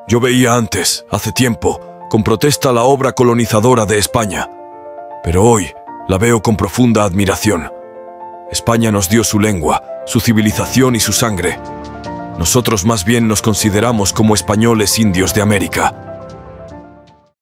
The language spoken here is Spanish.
Yo veía antes, hace tiempo, con protesta la obra colonizadora de España, pero hoy la veo con profunda admiración. España nos dio su lengua, su civilización y su sangre. Nosotros más bien nos consideramos como españoles indios de América.